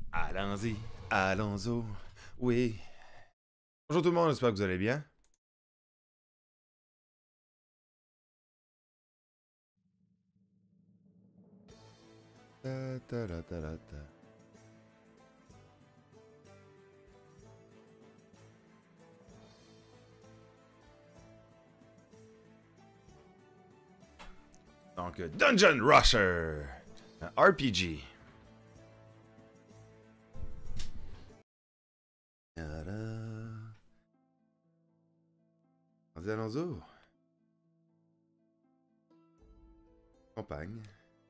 Allons-y, allons-y. Oui. Bonjour tout le monde, j'espère que vous allez bien. Ta, ta, la, ta, la, ta. Donc, Dungeon Rusher. Un RPG. Allons-y. Campagne.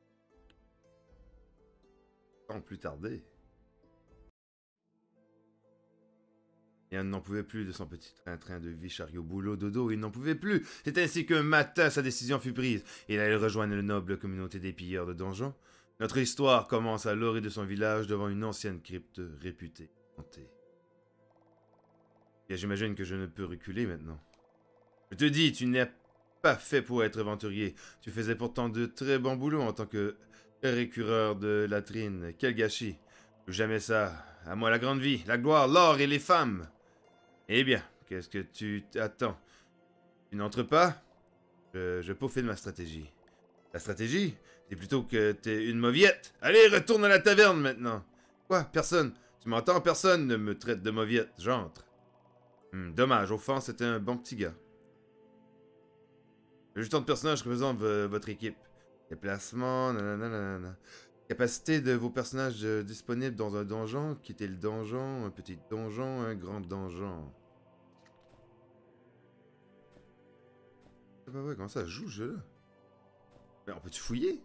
Sans plus tarder. Yann n'en pouvait plus de son petit train-train de vie chariot boulot dodo, il n'en pouvait plus. C'est ainsi qu'un matin, sa décision fut prise. Il allait rejoindre la noble communauté des pilleurs de donjons. Notre histoire commence à l'orée de son village devant une ancienne crypte réputée hantée. Et j'imagine que je ne peux reculer maintenant. Je te dis, tu n'es pas fait pour être aventurier. Tu faisais pourtant de très bons boulots en tant que récureur de latrines. Quel gâchis. Jamais ça. À moi la grande vie, la gloire, l'or et les femmes. Eh bien, qu'est-ce que tu attends? Tu n'entres pas? Je peaufine ma stratégie. La stratégie? C'est plutôt que t'es une mauviette. Allez, retourne à la taverne maintenant. Quoi? Personne? Tu m'entends? Personne ne me traite de mauviette. J'entre. Dommage, au fond, c'était un bon petit gars. Le jeton de personnage représente votre équipe. Déplacement, nanana. Capacité de vos personnages disponibles dans un donjon. Quitter le donjon, un petit donjon, un grand donjon. C'est pas vrai, comment ça joue ce jeu-là? Mais on peut-tu fouiller?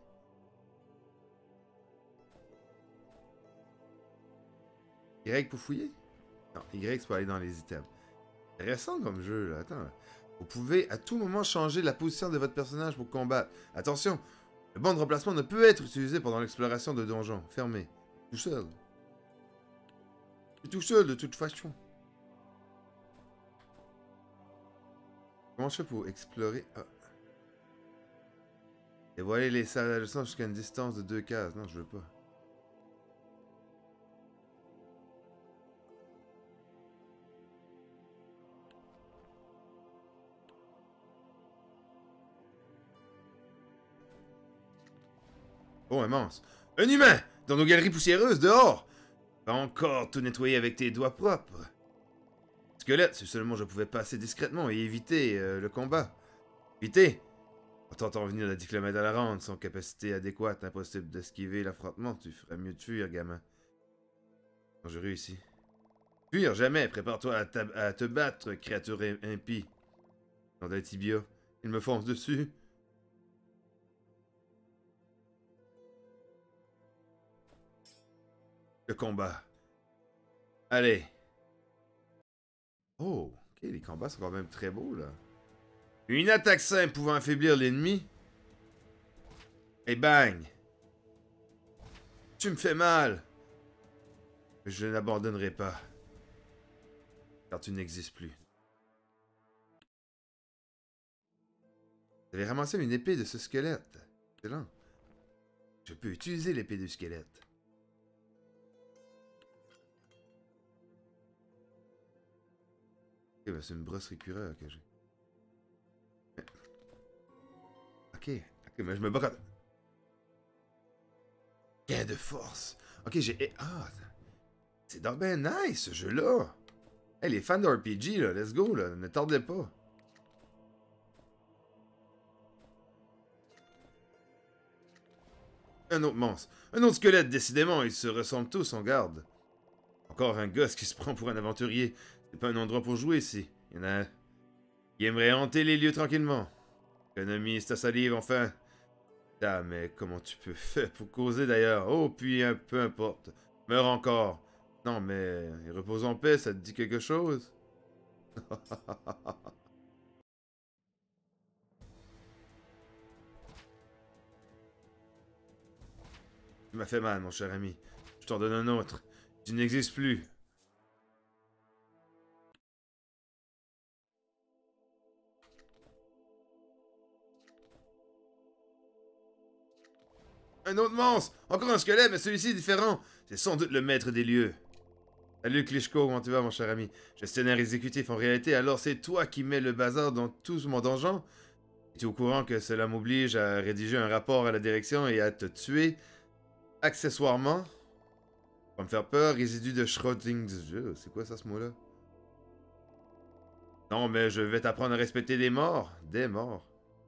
Y pour fouiller? Non, Y c'est pour aller dans les items. Intéressant comme jeu, là. Attends. Vous pouvez à tout moment changer la position de votre personnage pour combattre. Attention, le banc de remplacement ne peut être utilisé pendant l'exploration de donjons. Fermé. Tout seul. Et tout seul, de toute façon. Comment je fais pour explorer? Ah. Dévoiler les salles à leçon jusqu'à une distance de 2 cases. Non, je veux pas. Oh, immense. Un humain! Dans nos galeries poussiéreuses, dehors! Pas encore tout nettoyer avec tes doigts propres. Squelette, si seulement je pouvais passer discrètement et éviter le combat. Éviter? En tentant venir de 10 km à la ronde, sans capacité adéquate, impossible d'esquiver l'affrontement, tu ferais mieux de fuir, gamin. Quand je réussis. Fuir, jamais! Prépare-toi à te battre, créature impie. Dans des tibias, ils me foncent dessus. Le combat. Allez. Oh, ok, les combats sont quand même très beaux, là. Une attaque simple pouvant affaiblir l'ennemi. Et bang! Tu me fais mal! Je n'abandonnerai pas. Car tu n'existes plus. J'avais ramassé une épée de ce squelette. Excellent. Je peux utiliser l'épée du squelette. Ok, ben c'est une brosse récureur que j'ai. Ok, mais je me bats. Gain de force. Ok, j'ai... Ah, c'est donc ben nice, ce jeu-là. Hey, les fans de RPG, là, let's go, là, ne tardez pas. Un autre monstre. Un autre squelette, décidément, ils se ressemblent tous, en garde. Encore un gosse qui se prend pour un aventurier. C'est pas un endroit pour jouer ici. Il y en a qui aimeraient hanter les lieux tranquillement. Économise ta salive, enfin. Ah, mais comment tu peux faire pour causer d'ailleurs? Oh, puis peu importe. Meurs encore. Non, mais repose en paix, ça te dit quelque chose? Tu m'as fait mal, mon cher ami. Je t'en donne un autre. Tu n'existes plus. Un autre monstre! Encore un squelette, mais celui-ci est différent. C'est sans doute le maître des lieux. Salut Klitschko, comment tu vas mon cher ami? Gestionnaire exécutif en réalité, alors c'est toi qui mets le bazar dans tout mon donjon? Es-tu au courant que cela m'oblige à rédiger un rapport à la direction et à te tuer? Accessoirement? Pour me faire peur, résidu de Schrödinger. C'est quoi ça ce mot-là? Non, mais je vais t'apprendre à respecter des morts. Des morts.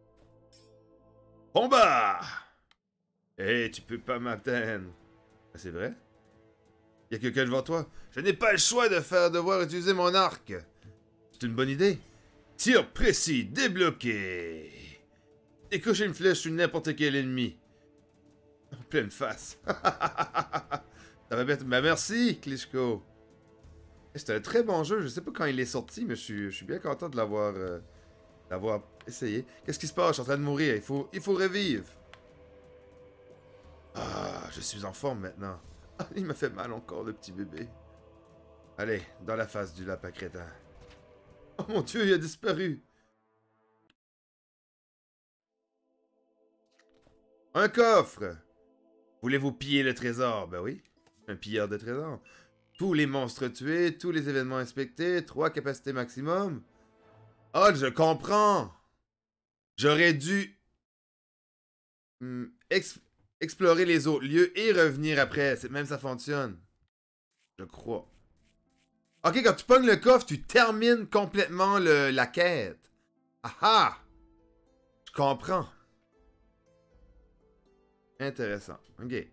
Combat! Hé, tu peux pas m'atteindre. Ah, c'est vrai? Y a quelqu'un devant toi? Je n'ai pas le choix de faire devoir utiliser mon arc. C'est une bonne idée. Tir précis, débloqué. Décocher une flèche sur n'importe quel ennemi. En pleine face. Ça va bien. Bah merci, Klitschko. C'est un très bon jeu. Je sais pas quand il est sorti, mais je suis bien content de l'avoir essayé. Qu'est-ce qui se passe? Je suis en train de mourir. Il faut revivre. Ah, je suis en forme maintenant. Ah, il m'a fait mal encore, le petit bébé. Allez, dans la face du lapin crétin. Oh mon Dieu, il a disparu. Un coffre! Voulez-vous piller le trésor? Ben oui, un pilleur de trésor. Tous les monstres tués, tous les événements inspectés, 3 capacités maximum. Ah, je comprends! J'aurais dû explorer les autres lieux et revenir après. Même ça fonctionne. Je crois. Ok, quand tu pognes le coffre, tu termines complètement la quête. Ah ah! Je comprends. Intéressant. Ok.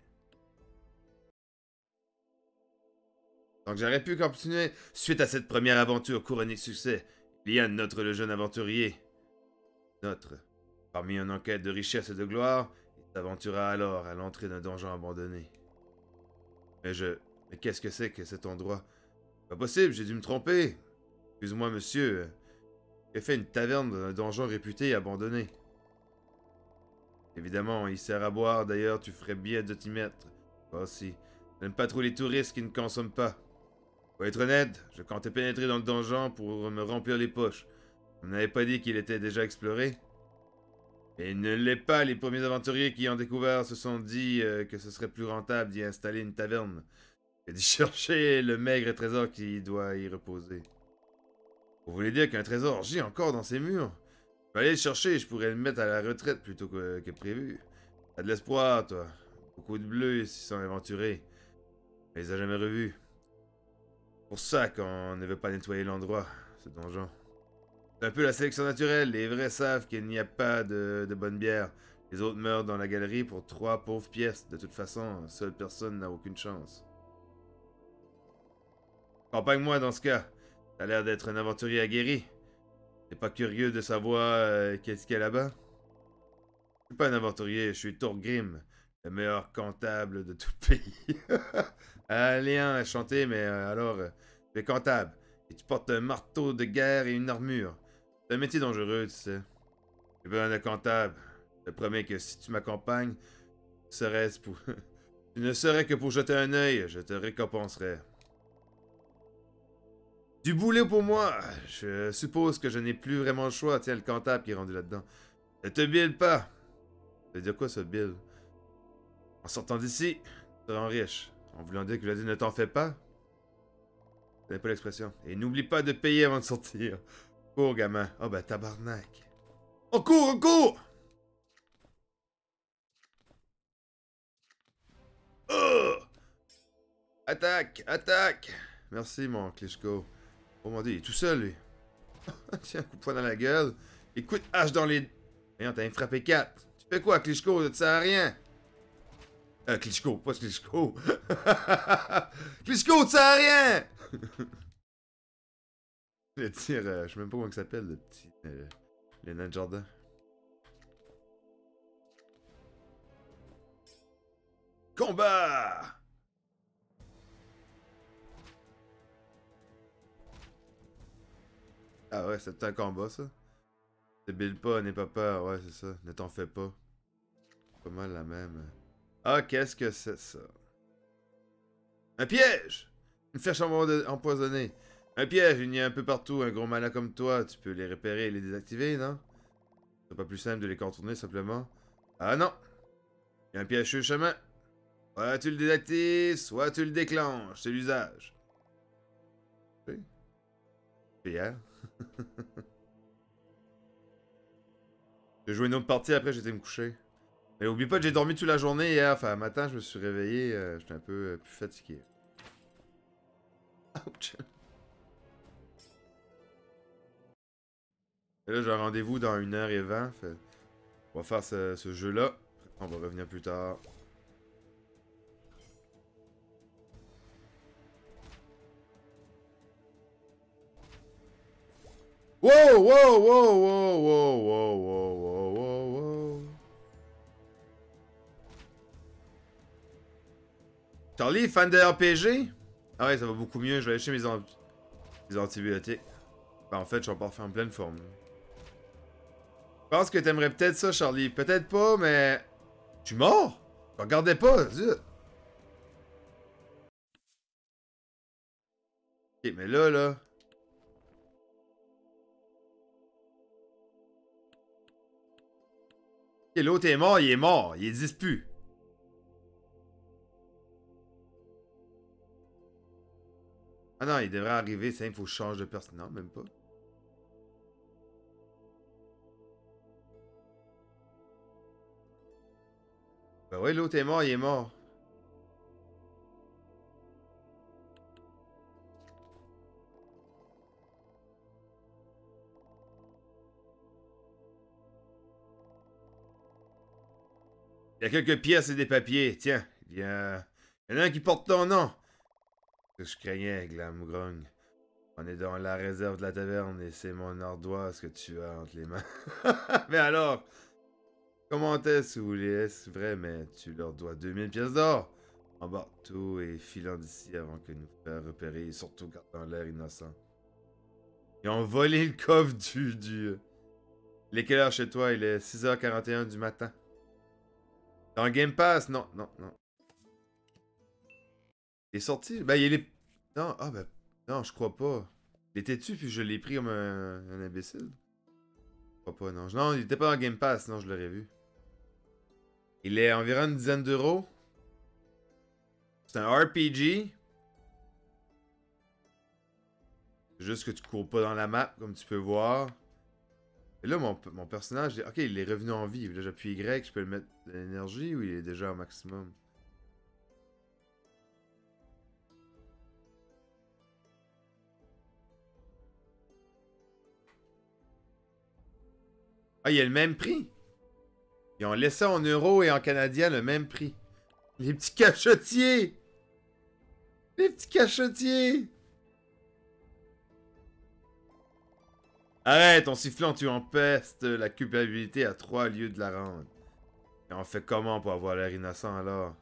Donc j'aurais pu continuer. Suite à cette première aventure couronnée de succès, il y a notre le jeune aventurier. Notre. Parmi une enquête de richesse et de gloire, il s'aventura alors à l'entrée d'un donjon abandonné. Mais qu'est-ce que c'est que cet endroit? Pas possible, j'ai dû me tromper. Excuse-moi, monsieur. J'ai fait une taverne dans un donjon réputé et abandonné. Évidemment, il sert à boire, d'ailleurs, tu ferais bien de t'y mettre. Toi aussi. J'aime pas trop les touristes qui ne consomment pas. Pour être honnête, je comptais pénétrer dans le donjon pour me remplir les poches. On n'avait pas dit qu'il était déjà exploré. Et il ne l'est pas, les premiers aventuriers qui ont découvert se sont dit que ce serait plus rentable d'y installer une taverne que d'y chercher le maigre trésor qui doit y reposer. Vous voulez dire qu'un trésor gît encore dans ces murs? Je vais aller le chercher, je pourrais le mettre à la retraite plutôt que prévu. T'as de l'espoir, toi. Beaucoup de bleus s'y sont aventurés. On les a jamais revus. Pour ça qu'on ne veut pas nettoyer l'endroit, ce donjon. C'est un peu la sélection naturelle. Les vrais savent qu'il n'y a pas de bonne bière. Les autres meurent dans la galerie pour 3 pauvres pièces. De toute façon, seule personne n'a aucune chance. Accompagne-moi dans ce cas. T'as l'air d'être un aventurier aguerri. T'es pas curieux de savoir qu'est-ce qu'il y a là-bas? Je suis pas un aventurier, je suis Thorgrim, le meilleur comptable de tout le pays. Léon a chanté, mais tu es comptable. Et tu portes un marteau de guerre et une armure. C'est un métier dangereux, tu sais. J'ai besoin d'un comptable. Je te promets que si tu m'accompagnes, tu ne serais que pour jeter un œil, je te récompenserai. Du boulet pour moi! Je suppose que je n'ai plus vraiment le choix. Tiens, le comptable qui est rendu là-dedans. Ne te bile pas! Ça veut dire quoi, ça, bile? En sortant d'ici, tu seras riche. En voulant dire que je dis ne t'en fais pas? Je connais pas l'expression. Et n'oublie pas de payer avant de sortir. Cours, gamin. Oh, ben, tabarnak. On court, on court! Oh! Attaque, attaque! Merci, mon Klitschko. Oh mon Dieu, il est tout seul, lui. Tiens, un coup de poing dans la gueule. Et coup de hache dans les... Voyons, t'as frappé 4. Tu fais quoi, Klitschko? Ça te sert à rien. Klitschko, pas Klitschko. Klitschko, tu sert à rien! Le tir, je sais même pas comment il s'appelle, le petit... le nain de jardin. Combat! Ah ouais, c'est un combat, ça. Débile pas, n'aie pas peur, ouais, c'est ça. Ne t'en fais pas. Pas mal la même. Ah, qu'est-ce que c'est, ça? Un piège! Une flèche empoisonnée. Un piège, il y a un peu partout. Un gros malin comme toi, tu peux les repérer et les désactiver, non? C'est pas plus simple de les contourner, simplement? Ah non! Il y a un piège sur le chemin. Soit tu le désactives, soit tu le déclenches. C'est l'usage. Oui. Hier. J'ai joué une autre partie, après j'étais me coucher. Mais oublie pas que j'ai dormi toute la journée hier. Enfin, matin, je me suis réveillé. J'étais un peu plus fatigué. Ouch. Et là, j'ai un rendez-vous dans 1h20. Fait... On va faire ce jeu-là. On va revenir plus tard. Wow, wow, wow, wow, wow, wow, wow, wow, wow, wow. Charlie, fan de RPG? Ah ouais, ça va beaucoup mieux. Je vais aller chercher mes antibiotiques. Ben, en fait, je suis pas en pleine forme. Je pense que t'aimerais peut-être ça, Charlie. Peut-être pas, mais... Tu es mort? Je regardais pas, zut. Ok, mais là... Ok, l'autre est mort, il existe plus. Ah non, il devrait arriver, c'est il faut que je change de personne. Non, même pas. Ben ouais, l'autre est mort, il est mort. Il y a quelques pièces et des papiers. Tiens, il y en a un qui porte ton nom. Ce que je craignais, Glamgrogne. On est dans la réserve de la taverne et c'est mon ardoise que tu as entre les mains. Mais alors, comment est-ce vous voulez? Est-ce vrai, mais tu leur dois 2000 pièces d'or? Embarque tout et filant d'ici avant que nous faire repérer et surtout gardant l'air innocent. Ils ont volé le coffre du... Il est quelle heure chez toi? Il est 6h41 du matin. Dans Game Pass? Non, non, non. Il est sorti? Ben, il est... Non, ah ben... Non, je crois pas. Il était-tu, puis je l'ai pris comme un imbécile? Je crois pas, non. Non, il était pas dans Game Pass, non, je l'aurais vu. Il est environ une dizaine d'euros. C'est un RPG. C'est juste que tu cours pas dans la map, comme tu peux voir. Et là, mon personnage, ok, il est revenu en vie. Là, j'appuie Y, je peux le mettre de l'énergie ou il est déjà au maximum? Ah, il a le même prix. Ils ont laissé en euros et en canadien le même prix. Les petits cachotiers! Les petits cachotiers! Arrête, en sifflant, tu empestes la culpabilité à 3 lieues de la rendre. Et on fait comment pour avoir l'air innocent alors?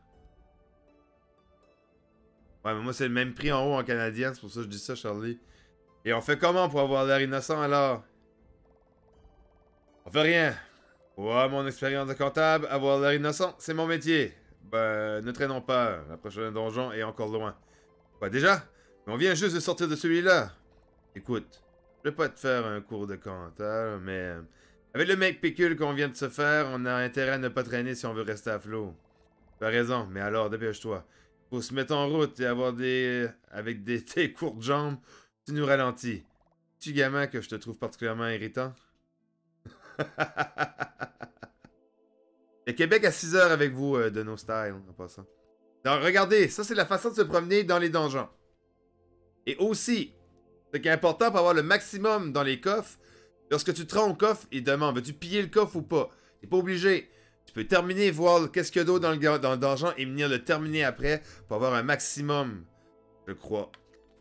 Ouais, mais moi c'est le même prix en haut en canadien, c'est pour ça que je dis ça, Charlie. Et on fait comment pour avoir l'air innocent alors? On fait rien. Ouais, mon expérience de comptable, avoir l'air innocent, c'est mon métier. Ben, ne traînons pas, la prochaine donjon est encore loin. Quoi, déjà? Mais on vient juste de sortir de celui-là. Écoute, je vais pas te faire un cours de comptable, mais... avec le mec pécule qu'on vient de se faire, on a intérêt à ne pas traîner si on veut rester à flot. Tu as raison, mais alors, dépêche-toi. Faut se mettre en route et avoir des... avec tes courtes jambes, tu nous ralentis. Tu gamin que je te trouve particulièrement irritant? Et Québec à 6 heures avec vous, de nos styles, en passant. Donc, regardez, ça c'est la façon de se promener dans les donjons. Et aussi, ce qui est important pour avoir le maximum dans les coffres, lorsque tu te rends au coffre, il demande, veux-tu piller le coffre ou pas? T'es pas obligé. Tu peux terminer, voir qu'est-ce qu'il y a d'autre dans le donjon et venir le terminer après pour avoir un maximum, je crois,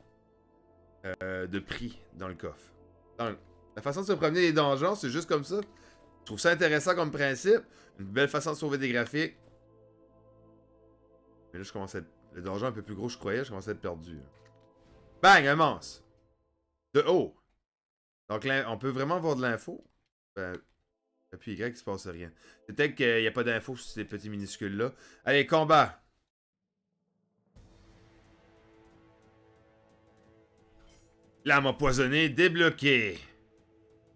de prix dans le coffre. Donc, la façon de se promener les donjons, c'est juste comme ça. Je trouve ça intéressant comme principe. Une belle façon de sauver des graphiques. Mais là, je commence à être... Le donjon un peu plus gros que je croyais, je commence à être perdu. Bang, un monstre! De haut. Donc, on peut vraiment voir de l'info. Ben, puis Y, il se passe rien. C'est peut-être qu'il n'y a pas d'info sur ces petits minuscules-là. Allez, combat! Lame empoisonnée débloquée.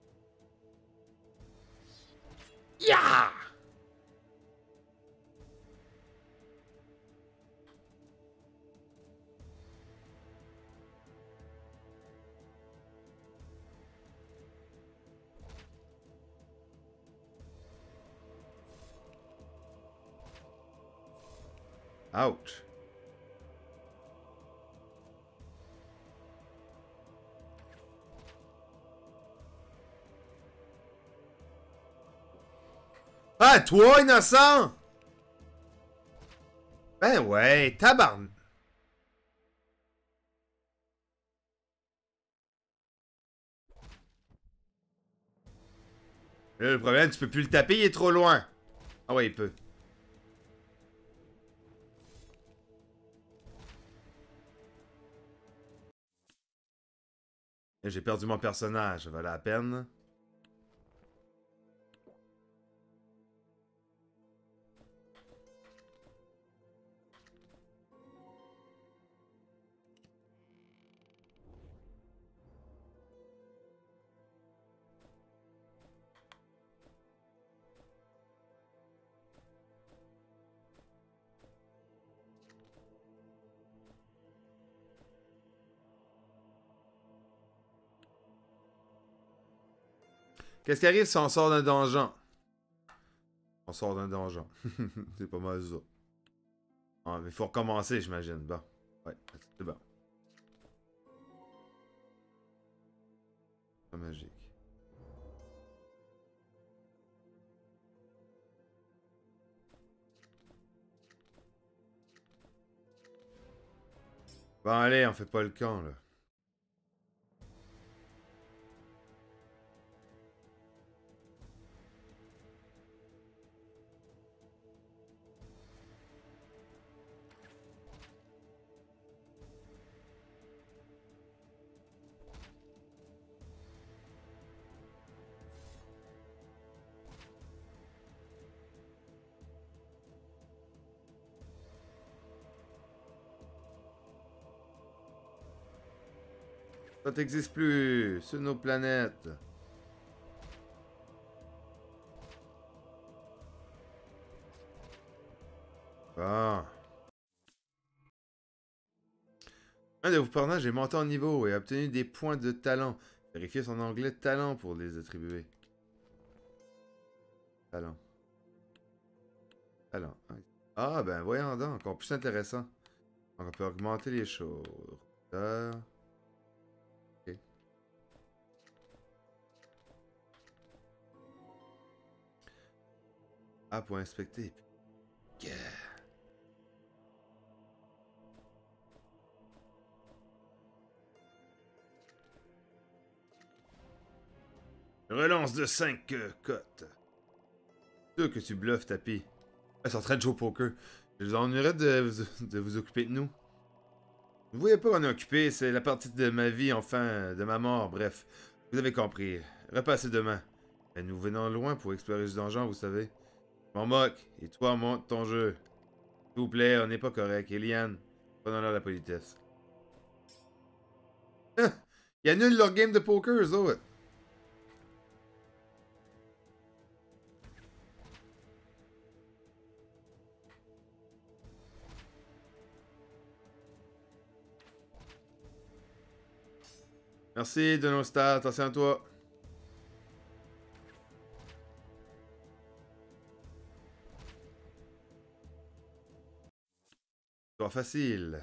Ya! Ouch. Ah, toi, innocent! Ben ouais, tabarn... Là, le problème, tu peux plus le taper, il est trop loin. Ah ouais, il peut. J'ai perdu mon personnage, ça valait la peine. Qu'est-ce qui arrive si on sort d'un donjon? On sort d'un donjon. C'est pas mal ça. Ah, mais faut recommencer, j'imagine. Bon. Ouais, c'est bon. Pas magique. Bon, allez, on fait pas le camp, là. Ça n'existe plus sur nos planètes. Bon. Un de vos personnages est monté en niveau et a obtenu des points de talent. Vérifiez son onglet talent pour les attribuer. Talent. Talent. Ah, ben voyons donc, encore plus intéressant. Donc, on peut augmenter les choses. Ok. Ah, pour inspecter. Yeah. Relance de 5 cotes. Sûr que tu bluffes, Tapi. Ils sont en train de jouer au poker. Je vous ennuierais de vous occuper de nous. Vous voyez pas qu'on est occupé, c'est la partie de ma vie, enfin, de ma mort, bref. Vous avez compris. Repassez demain. Mais nous venons loin pour explorer ce donjon, vous savez. Je m'en moque, et toi, monte ton jeu. S'il vous plaît, on n'est pas correct. Eliane, prenons-leur la politesse. Ils annulent leur game de poker, eux autres. Merci, Donostar, attention à toi. Pas facile.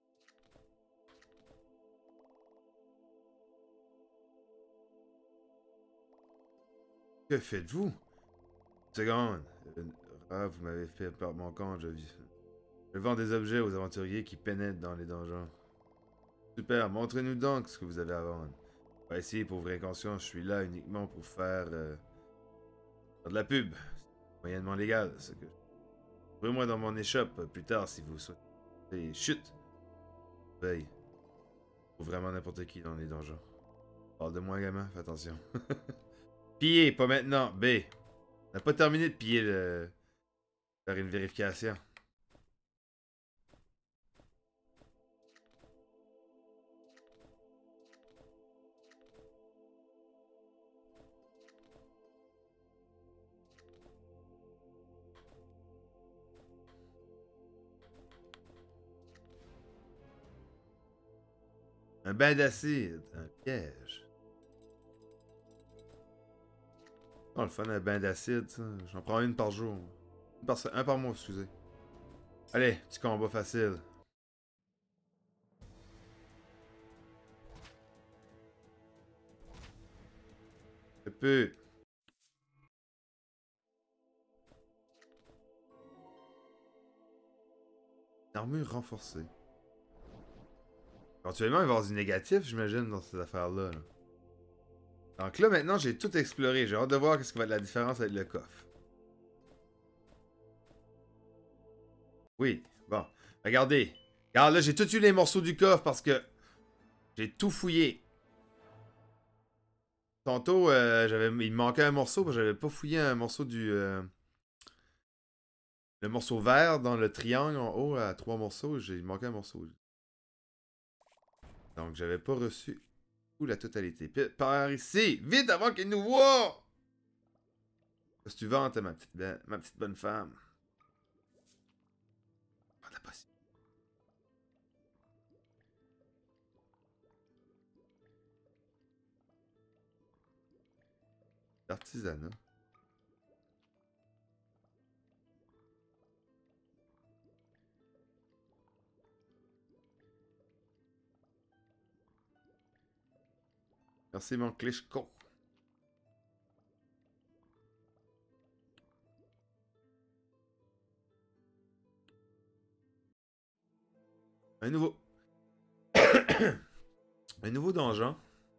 Que faites-vous? Seconde. Ah, vous m'avez fait perdre mon compte, je vis. Je vends des objets aux aventuriers qui pénètrent dans les donjons. Super, montrez-nous donc ce que vous avez à vendre. Pas ici pour ouvrir conscience, je suis là uniquement pour faire de la pub. C'est moyennement légal, ce que... Trouvez-moi dans mon échoppe plus tard si vous souhaitez. Chut! Veille. Faut vraiment n'importe qui dans les donjons. Parle de moi, gamin, fais attention. Piller, pas maintenant. B. On n'a pas terminé de piller le... Faire une vérification. Un bain d'acide. Un piège. Oh, le fun, un bain d'acide, ça. J'en prends une par jour. Un par mois, excusez. Allez, petit combat facile. Épée. Armure renforcée. Éventuellement, il va y avoir du négatif, j'imagine, dans ces affaires-là. Là. Donc là, maintenant, j'ai tout exploré. J'ai hâte de voir ce qui va être la différence avec le coffre. Oui, bon. Regardez. Regarde, là, j'ai tout eu les morceaux du coffre parce que j'ai tout fouillé. Tantôt, il me manquait un morceau parce que j'avais pas fouillé un morceau le morceau vert dans le triangle en haut à 3 morceaux. Il manquait un morceau. Donc, j'avais pas reçu la totalité. Par ici! Vite avant qu'il nous voie! Qu'est-ce que tu vantes, ma petite bonne femme? Oh, la possible. L'artisanat. Merci, mon Klitschko. Un nouveau. Un nouveau donjon.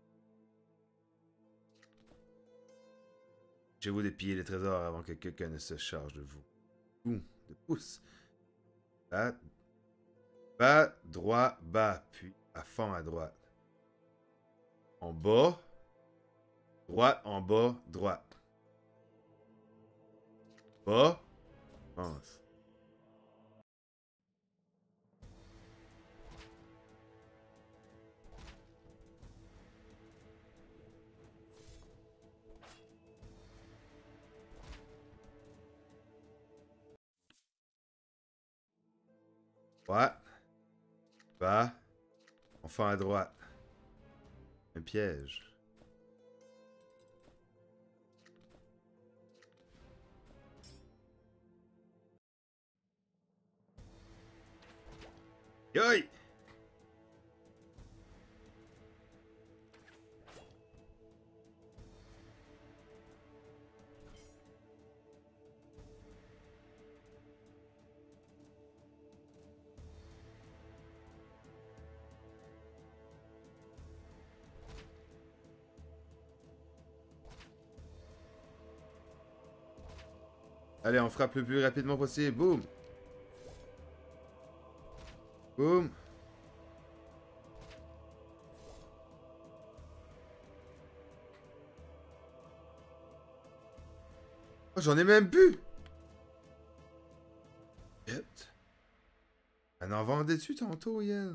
Chez vous dépiller les trésors avant que quelqu'un ne se charge de vous. Ouh, de pouce. Bas, bas, droit, bas, puis à fond à droite. En bas, droite, en bas, droite. Bas, pense. Droite, bas, enfin à droite. Un piège. Yoï! Allez, on frappe le plus rapidement possible. Boum! Boum! Oh, j'en ai même plus! Shit. Elle en vendait-tu tantôt, hier?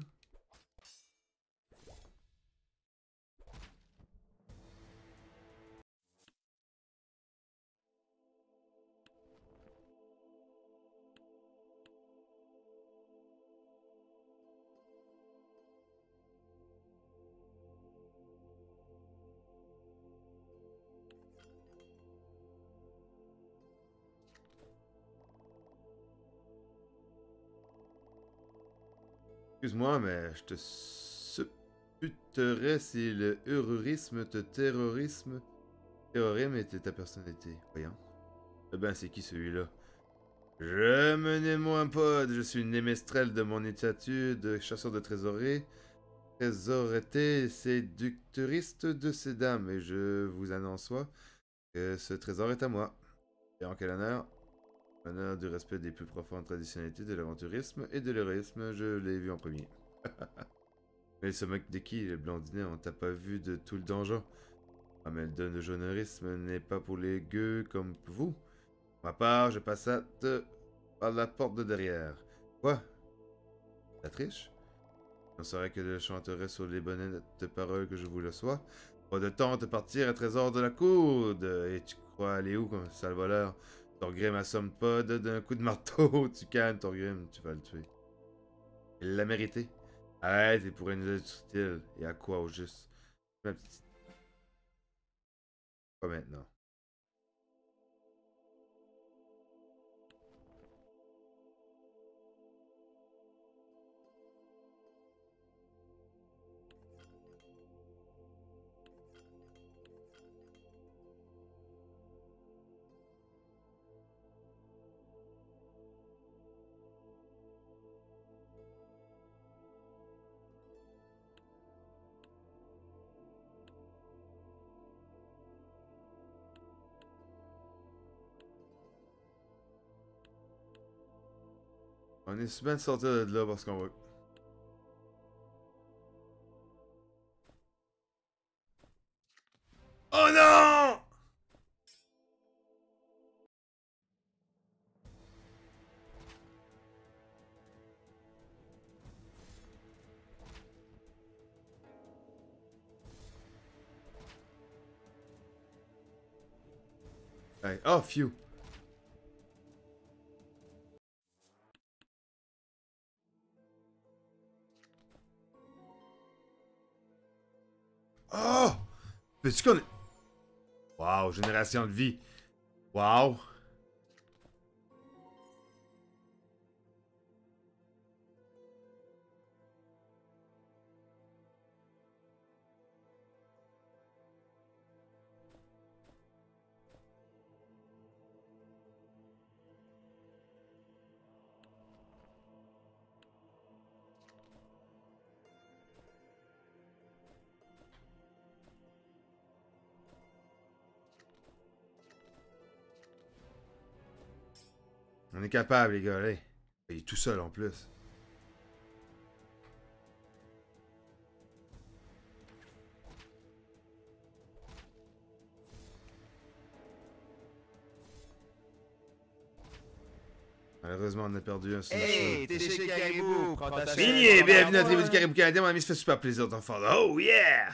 Excuse-moi, mais je te supputerais si le terrorisme était ta personnalité. Voyons. Eh ben, c'est qui celui-là? Je me nomme moi pod, je suis une émestrel de mon étude, chasseur de trésoreté, séductrice de ces dames, et je vous annonce que ce trésor est à moi. Et en quel honneur? Honneur du respect des plus profondes traditionnalités de l'aventurisme et de l'héroïsme, je l'ai vu en premier. Mais il se moque de qui, le blondinet? On t'a pas vu de tout le donjon. Ah, mais le jeunerisme n'est pas pour les gueux comme vous. Pour ma part, je passe par la porte de derrière. Quoi? La triche? On saurait que je chanterai sur les bonnettes paroles que je vous le sois. Pas de temps de partir à trésor de la coude. Et tu crois aller où comme sale voleur? Thorgrim assomme pas d'un coup de marteau. Tu calmes, Thorgrim, tu vas le tuer. Il l'a mérité. Arrête, il pourrait nous être utile. Et à quoi au juste? Ma petite... Pas maintenant. On est souvent de sortir de là parce qu'on va... Oh non! Hey, oh, phew. Oh! Peux-tu qu'on... Wow, génération de vie. Wow. On est capable, les gars, hey. Il est tout seul en plus. Malheureusement, on a perdu un sur Hey, t'es chez Caribou, prends ta chaise. Migné, bienvenue à la tribu du Caribou canadien, mon ami, ça fait super plaisir d'en faire. Oh yeah!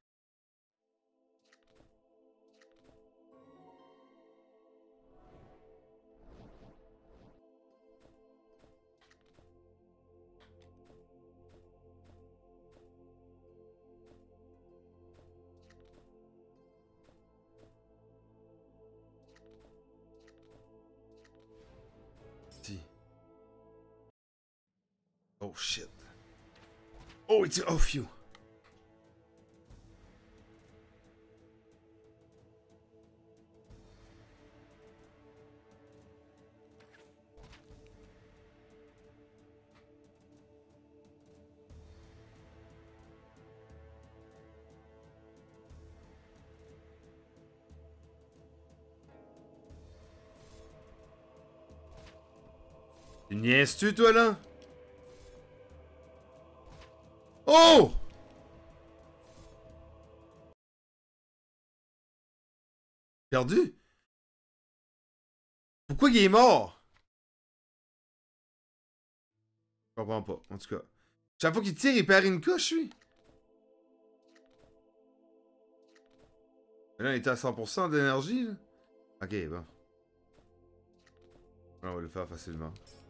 Si. Oh shit. Oh, it's... Oh, phew. Tu niaises-tu, toi, là? Oh! Perdu? Pourquoi il est mort? Je comprends pas, en tout cas. Chaque fois qu'il tire, il perd une couche, lui. Là, il était à 100% d'énergie, là. Ok, bon. On va le faire facilement.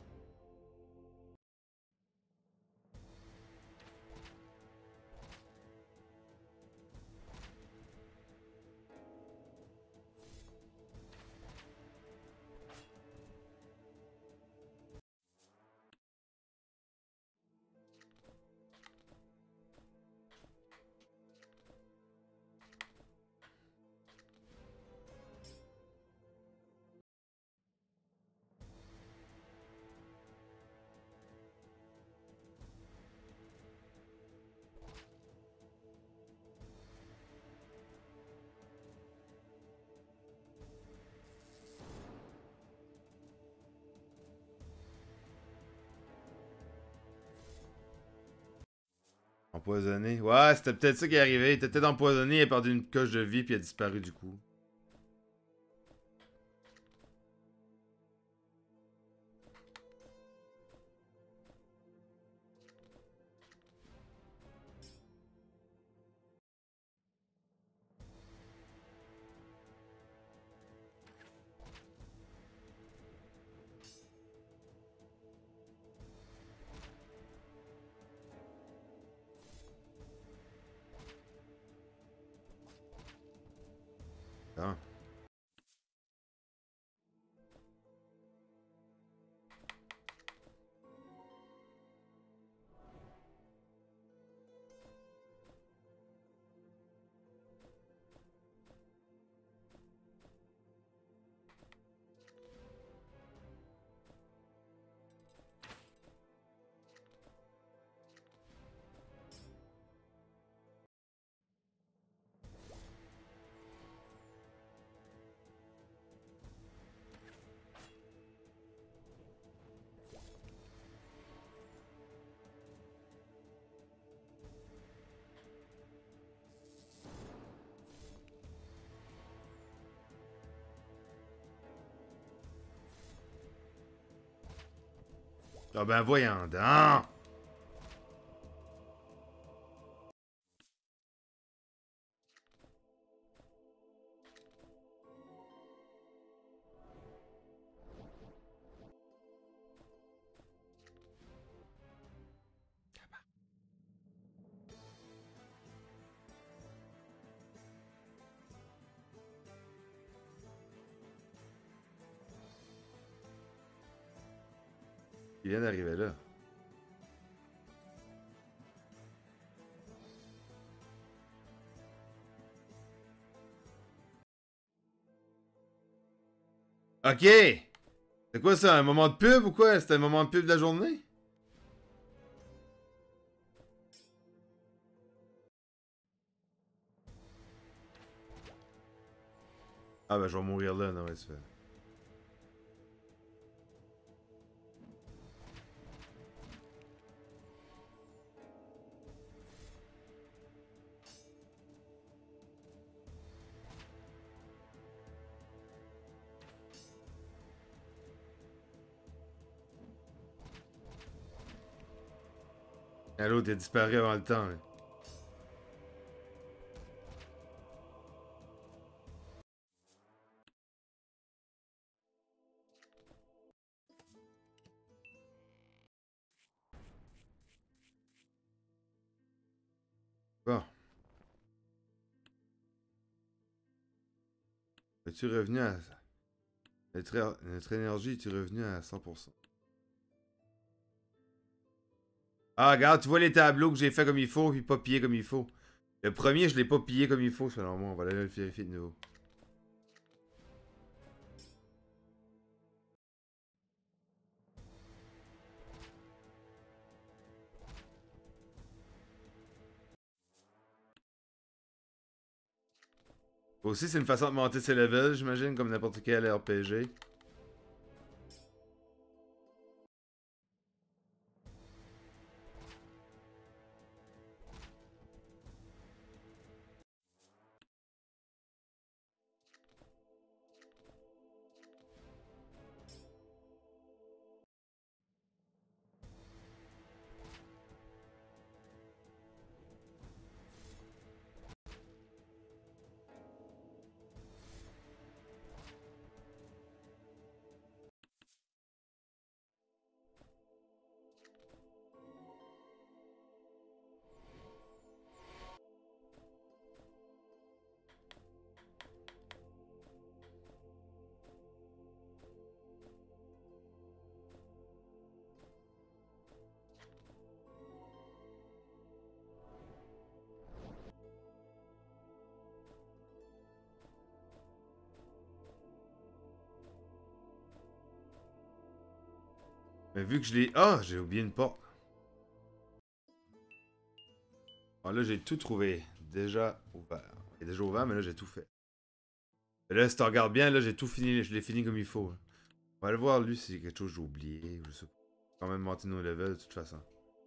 Empoisonné. Ouais, c'était peut-être ça qui est arrivé. Il était peut-être empoisonné, il a perdu une coche de vie, puis il a disparu du coup. Ah ben voyons donc! Il vient d'arriver là. Ok! C'est quoi ça, un moment de pub ou quoi? C'était un moment de pub de la journée? Ah ben je vais mourir là, non, ouais, c'est fait. Ah, l'autre est disparu avant le temps. Là. Bon. Es-tu revenu à... Notre énergie est-tu revenue à 100%? Ah, regarde, tu vois les tableaux que j'ai fait comme il faut, puis pas pillé comme il faut. Le premier, je l'ai pas pillé comme il faut, selon moi. On va aller le vérifier de nouveau. Aussi, c'est une façon de monter ses levels, j'imagine, comme n'importe quel RPG. Mais vu que je l'ai... Ah, j'ai oublié une porte. Ah, là, j'ai tout trouvé. Déjà ouvert. Il est déjà ouvert, mais là, j'ai tout fait. Et là, si tu regardes bien, là, j'ai tout fini. Je l'ai fini comme il faut. Là. On va aller voir, lui, si c'est quelque chose que j'ai oublié. Je sais pas. Quand même monter nos levels, de toute façon.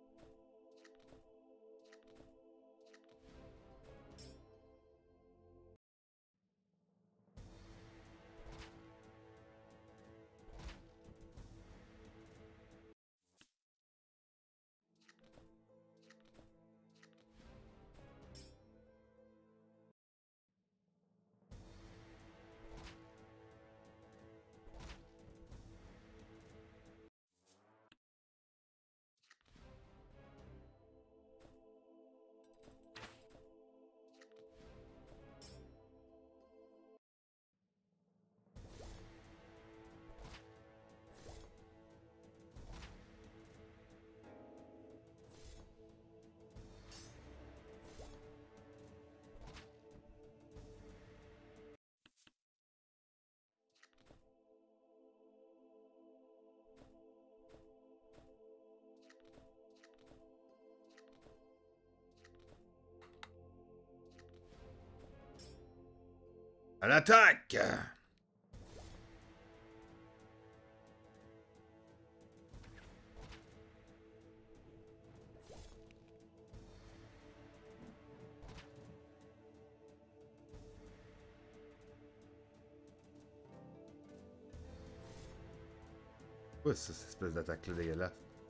À l'attaque! Quoi ça, cette espèce d'attaque-là dégueulasse?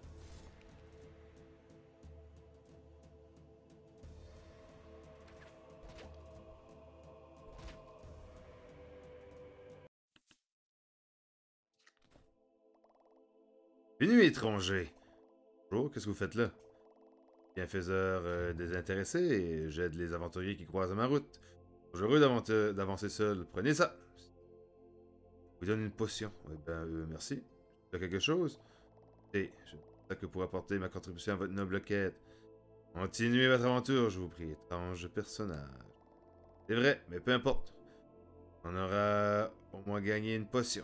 Bienvenue, étranger. Bonjour, qu'est-ce que vous faites là? Bienfaiseur désintéressé et j'aide les aventuriers qui croisent ma route. Heureux d'avancer seul. Prenez ça. Je vous donne une potion. Eh ben, merci. Tu as quelque chose? Et je sais que pour apporter ma contribution à votre noble quête. Continuez votre aventure, je vous prie, étrange personnage. C'est vrai, mais peu importe. On aura au moins gagné une potion.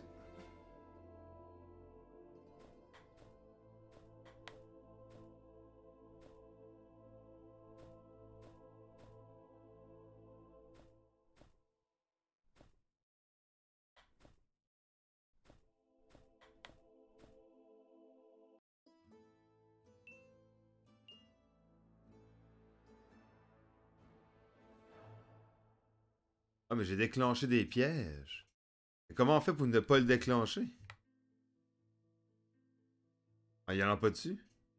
Ah, mais j'ai déclenché des pièges. Et comment on fait pour ne pas le déclencher? Ah, il en a pas dessus?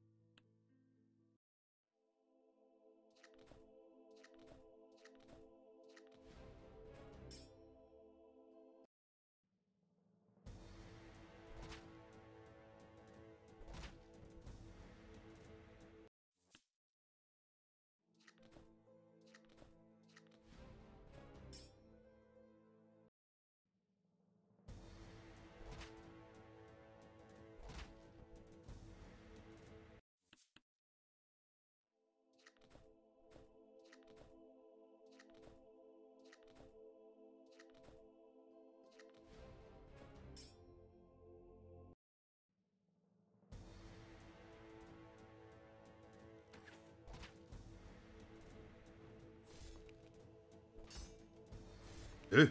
Euh!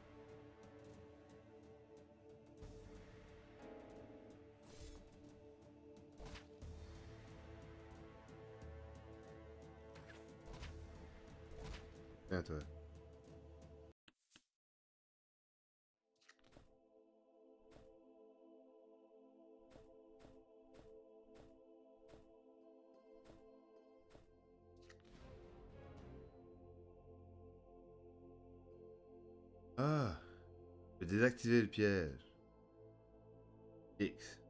Tiens, toi. Ah! Je vais désactiver le piège. X.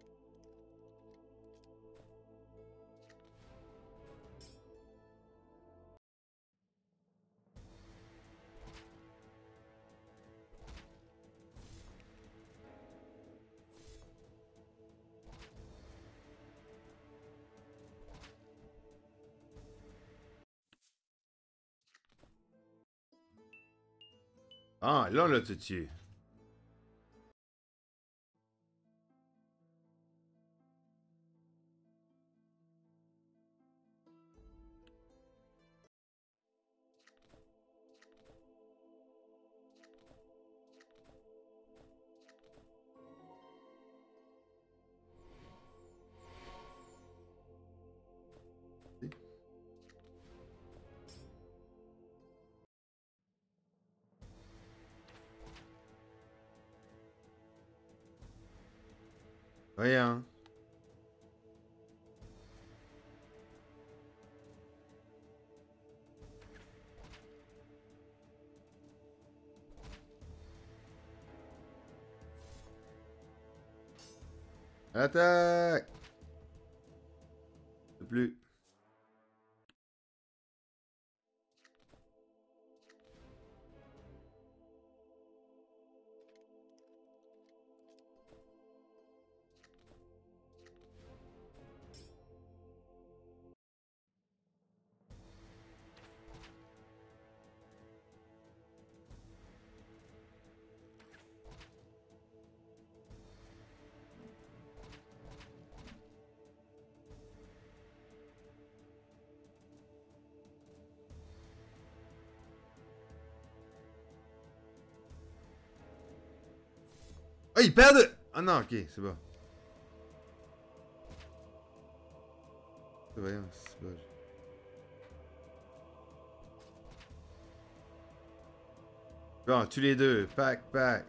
Ah, là, on l'a tout tué. Voyons. Attaque! Plus. Ah, ils perdent! Ah non, ok, c'est bon. Voyons, c'est bon. Bon, tue les deux. Pack, pack.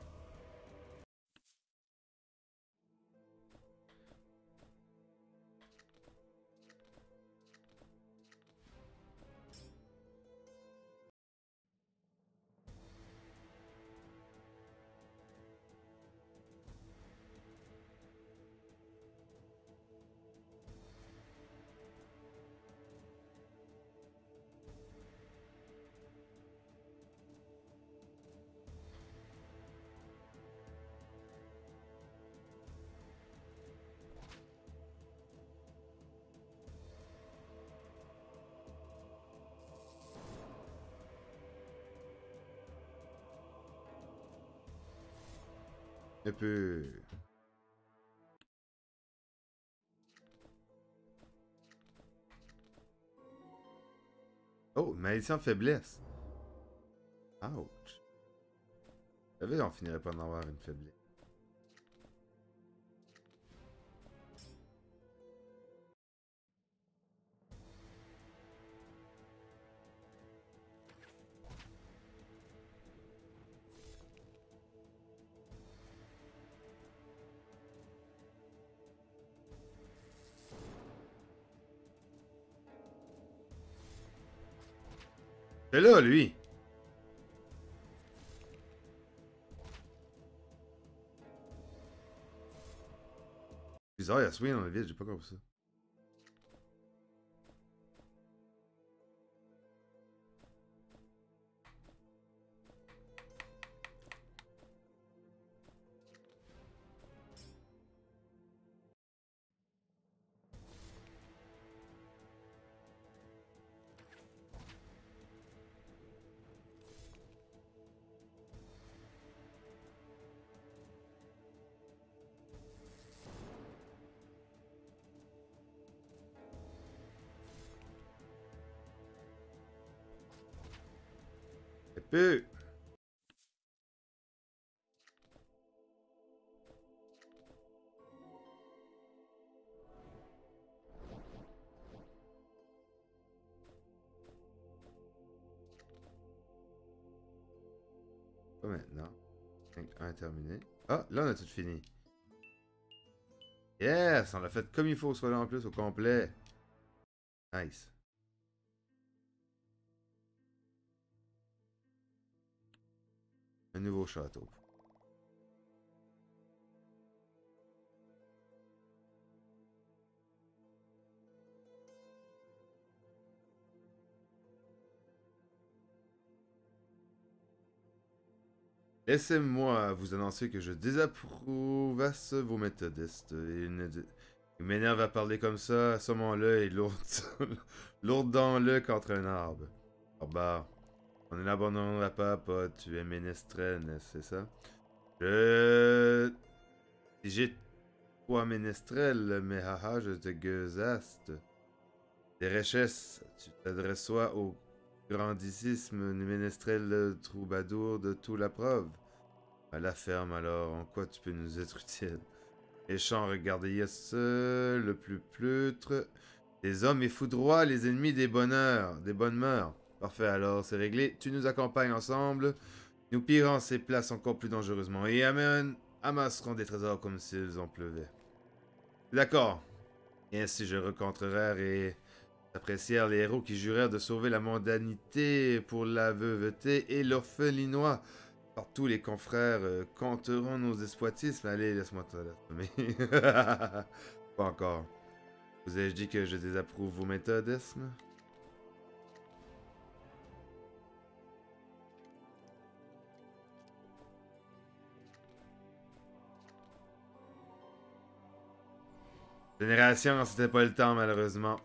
Un peu. Oh, malédiction de faiblesse. Ouch. Je savais qu'on finirait pas d'en avoir une faiblesse. C'est là, lui! Bizarre, il y a Swing dans la ville, j'ai pas compris ça. Un peu. Pas maintenant. 5-1 terminé. Ah, là on a tout fini. Yes! On l'a fait comme il faut, soit là en plus au complet. Nice. Un nouveau château. Laissez-moi vous annoncer que je désapprouvasse vos méthodistes. Il m'énerve à parler comme ça, assommons-le et lourdons-le contre un arbre. Barbare, on ne l'abandonnera pas, tu es ménestrel, c'est ça? Si j'ai trois ménestrels, mais haha, je te gueusaste. Des richesses, tu t'adresses au grandissime ménestrel troubadour de tout la preuve. À la ferme alors, en quoi tu peux nous être utile? Les champs, regardez, le plus pleutre. Les hommes et foudroient les ennemis des bonheurs, des bonnes mœurs. Parfait alors, c'est réglé. Tu nous accompagnes ensemble. Nous pillerons ces places encore plus dangereusement et amasserons des trésors comme s'ils en pleuvaient. D'accord. Et ainsi je rencontrerai et apprécièrent les héros qui jurèrent de sauver la mondanité pour la veuveté et l'orphelinois. Par tous les confrères compteront nos exploitismes. Allez, laisse-moi t'assumer. Pas encore. Vous ai-je dit que je désapprouve vos méthodismes? Génération, c'était pas le temps, malheureusement.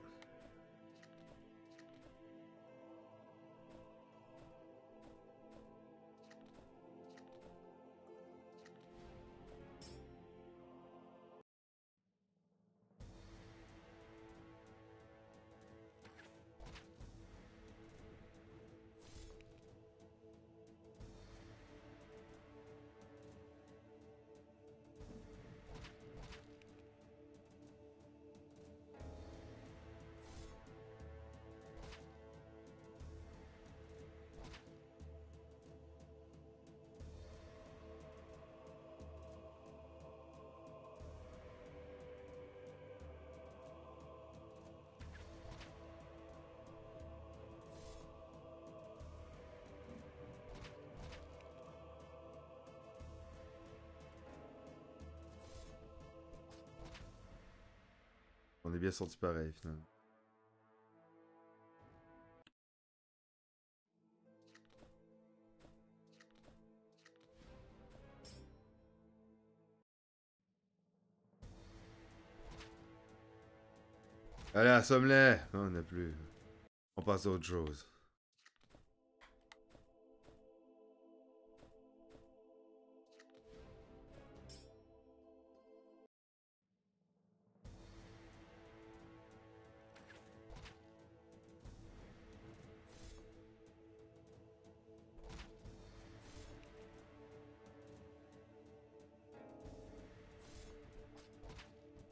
On est bien sorti pareil, finalement. Allez, assomme-les! Non, on n'a plus. On passe à autre chose.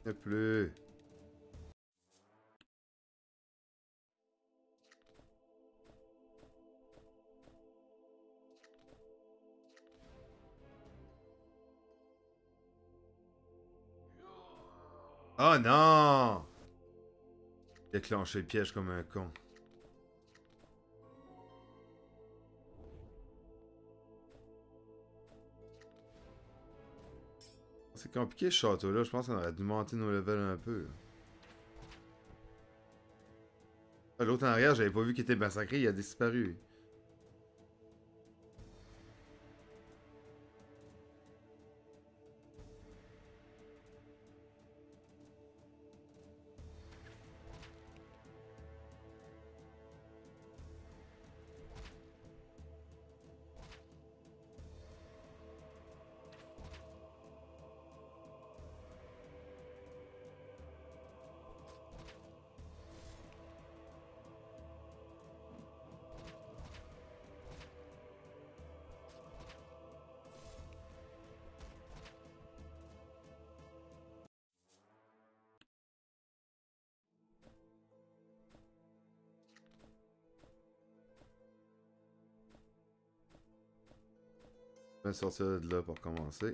Il n'y a plus. Oh non! Déclencher le piège comme un con. C'est compliqué ce château-là. Je pense qu'on aurait dû monter nos levels un peu. L'autre en arrière, j'avais pas vu qu'il était massacré. Il a disparu. Je vais sortir de là pour commencer.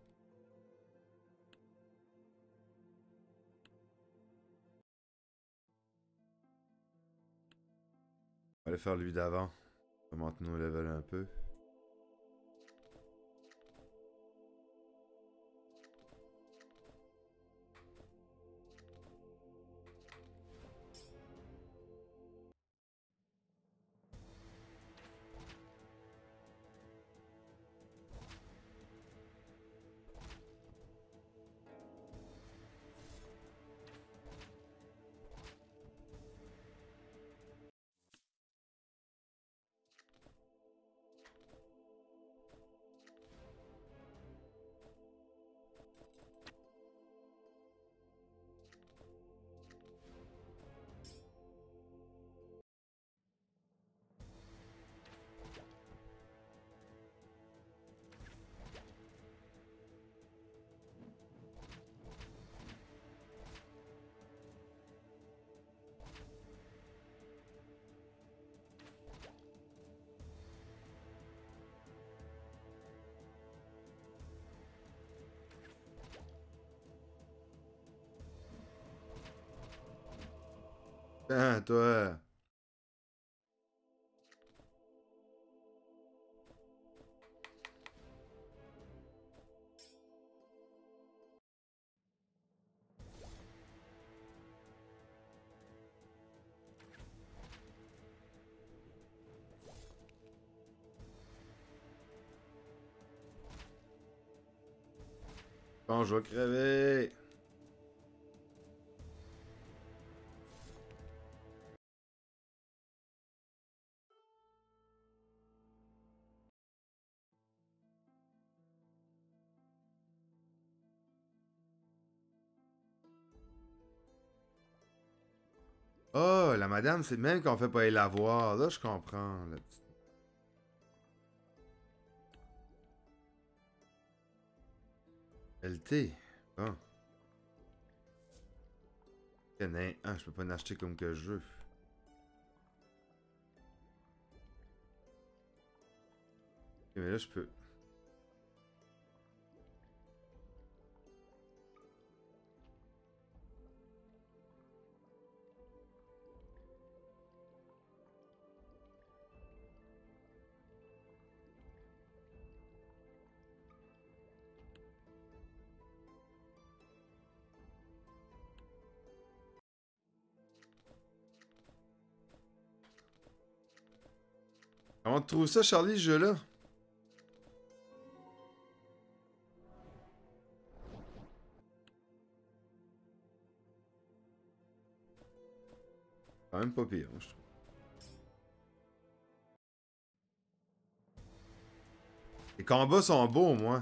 On va aller faire lui d'avant. On va monter nos levels un peu. Ah, toi! Bon, je vais crever! Oh, la madame, c'est même qu'on fait pas aller la voir. Là, je comprends. La petite... LT. Bon. Je peux pas en acheter comme que je veux. Ok, mais là, je peux. Comment tu trouves ça, Charlie, ce jeu-là? Quand même pas pire, moi, je trouve. Les combats sont beaux, moi.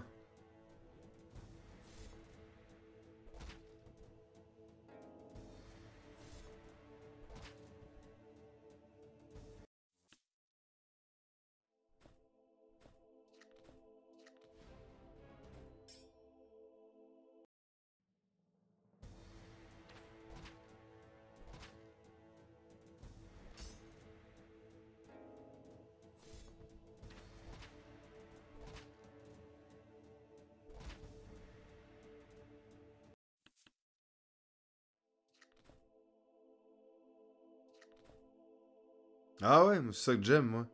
Ah ouais, c'est ça que j'aime, moi.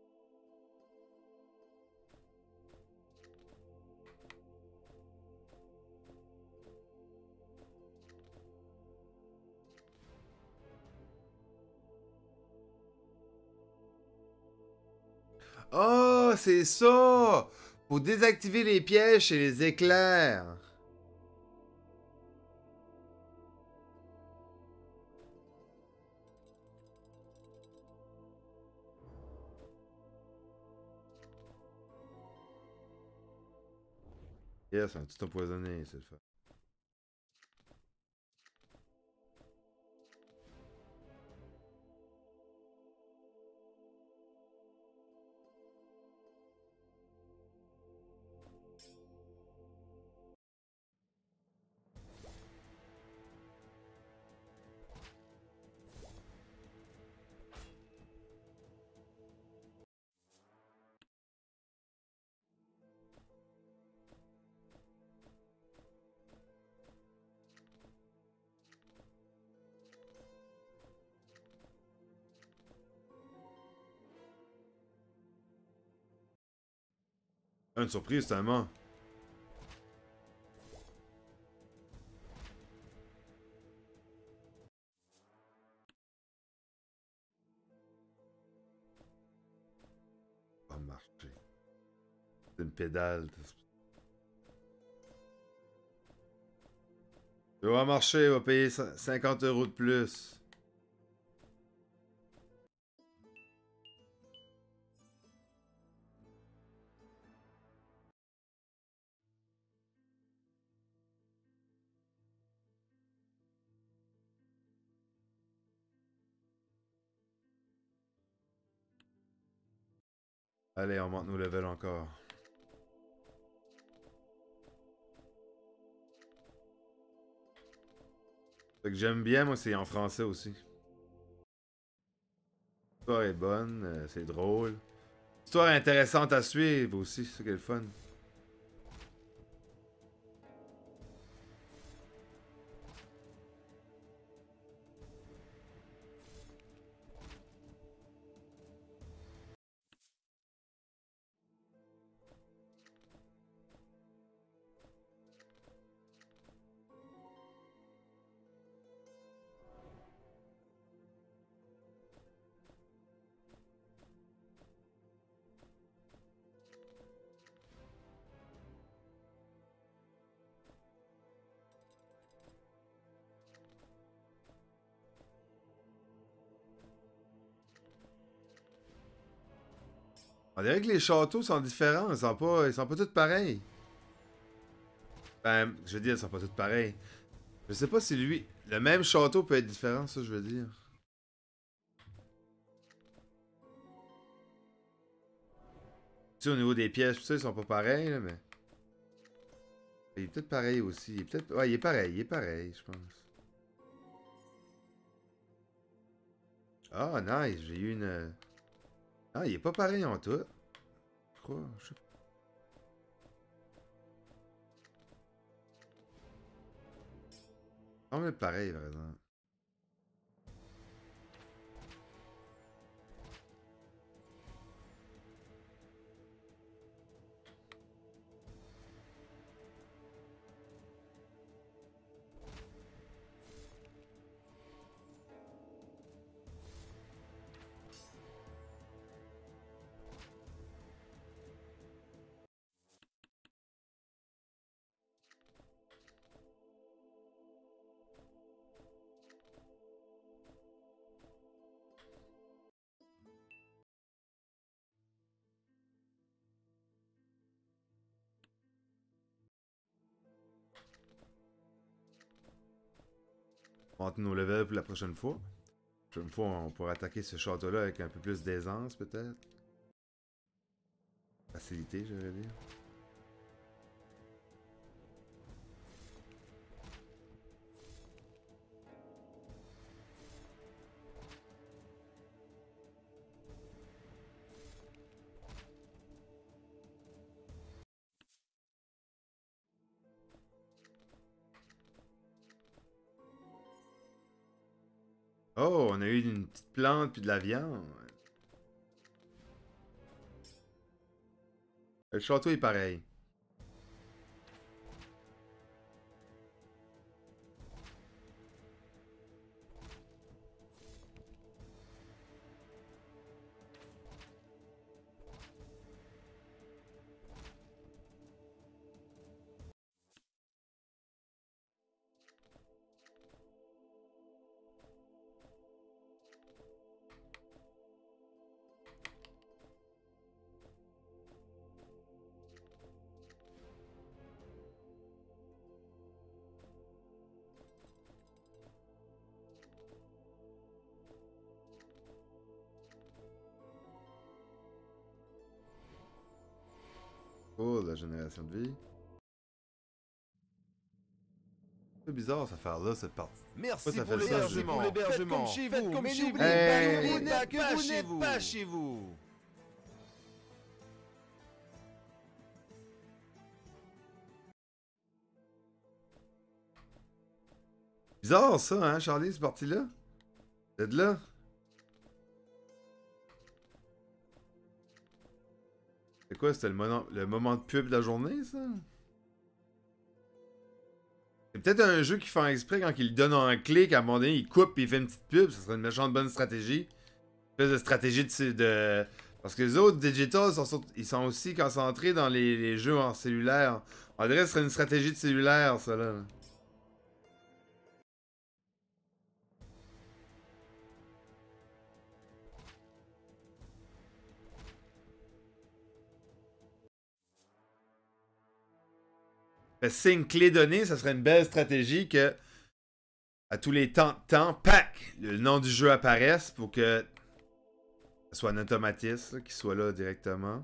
Oh, c'est ça! Faut désactiver les pièges et les éclairs. Yes, un tout empoisonné, c'est le fun. Une surprise, tellement. Va marcher. C'est une pédale. Il va marcher, il va payer 50 € de plus. Allez, on monte nos levels encore. Ce que j'aime bien, moi, c'est en français aussi. L'histoire est bonne, c'est drôle. L'histoire est intéressante à suivre aussi, c'est ça qui est le fun. On dirait que les châteaux sont différents, ils sont pas tous pareils. Ben, je veux dire, ils sont pas tous pareils. Je sais pas si lui, le même château peut être différent, ça je veux dire. Tu sais, au niveau des pièges, tout ça, ils sont pas pareils, là, mais... Il est peut-être pareil aussi. Il est peut-être... Ouais, il est pareil, je pense. Ah, nice, j'ai eu une... Ah, il est pas pareil en tout. Je crois, je sais pas. Il semble être pareil, par exemple. On monte nos levels pour la prochaine fois. La prochaine fois, on pourra attaquer ce château-là avec un peu plus d'aisance, peut-être. Facilité, je vais dire. Oh, on a eu une petite plante puis de la viande. Le château est pareil. Oh, la génération de vie. C'est bizarre cette affaire-là, cette partie. Merci ça pour fait ça, l'hébergement. Faites comme chez vous. Faites comme Mais chez n'oubliez vous. pas, Hey. n'oubliez pas Que que vous vous n'êtes n'êtes pas chez vous. Bizarre ça, hein, Charlie, cette partie-là? Vous êtes là? C'est quoi, c'était le moment de pub de la journée, ça? C'est peut-être un jeu qui fait exprès quand il donne un clic, à un moment donné, il coupe et il fait une petite pub. Ça serait une méchante bonne stratégie. Une espèce de stratégie de... Parce que les autres Digital, ils sont aussi concentrés dans les jeux en cellulaire. On dirait que ce serait une stratégie de cellulaire, ça, là. Signe clé donnée, ça serait une belle stratégie que à tous les temps, pac, le nom du jeu apparaisse pour que ce soit un automatisme, qu'il soit là directement.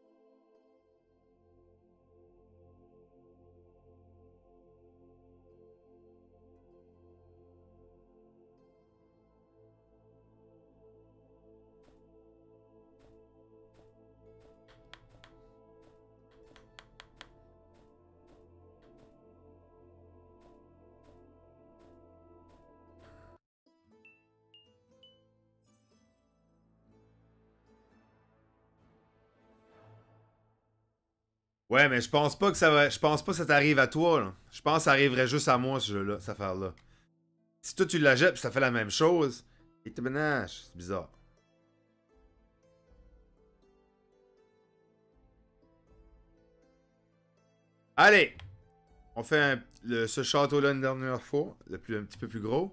Ouais, mais je pense pas que ça va. Je pense pas que ça t'arrive à toi, là. Je pense que ça arriverait juste à moi, ce jeu-là, cette affaire-là. Si toi tu la jettes pis ça fait la même chose, et te menace, c'est bizarre. Allez! On fait ce château-là une dernière fois, un petit peu plus gros.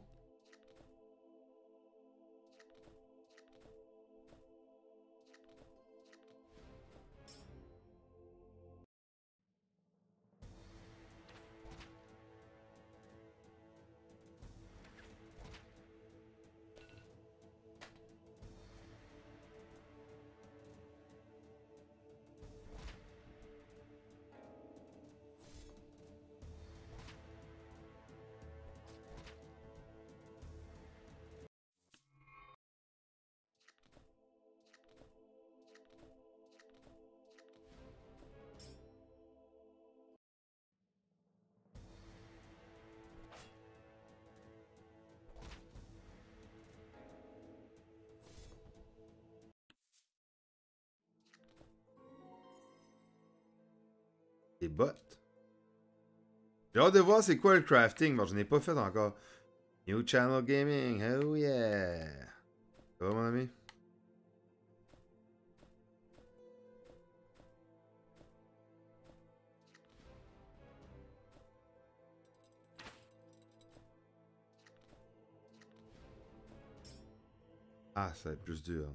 Des bottes. J'ai hâte de voir c'est quoi le crafting. Bon, je n'ai pas fait encore. New Channel Gaming. Oh yeah. Ça va, mon ami? Ah, ça va être plus dur.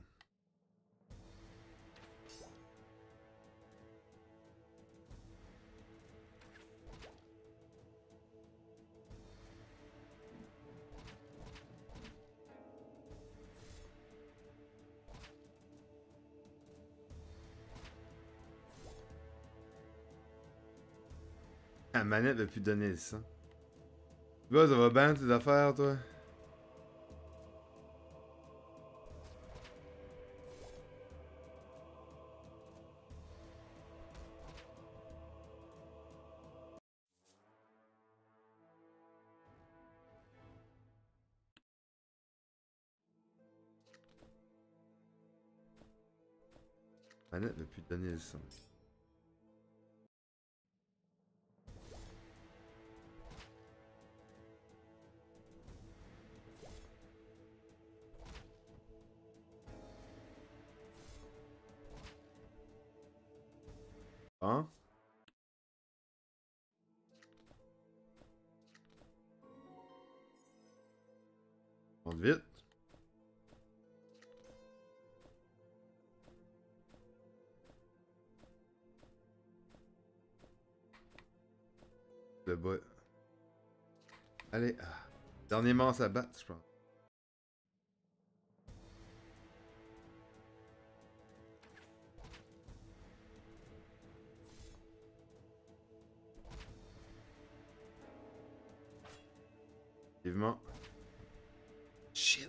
La manette veut plus donner le sang. Bah, ça va bien tes affaires, toi? La manette veut plus donner le sang. Hein? Monte vite. Le bas. Allez. Dernier monstre à battre, je pense. Vivement. Shit.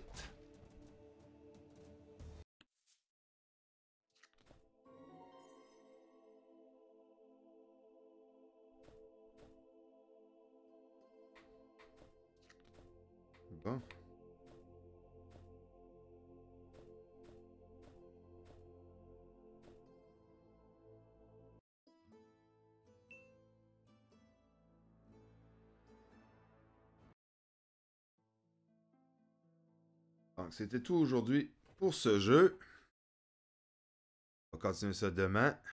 Bon. Donc, c'était tout aujourd'hui pour ce jeu. On va continuer ça demain.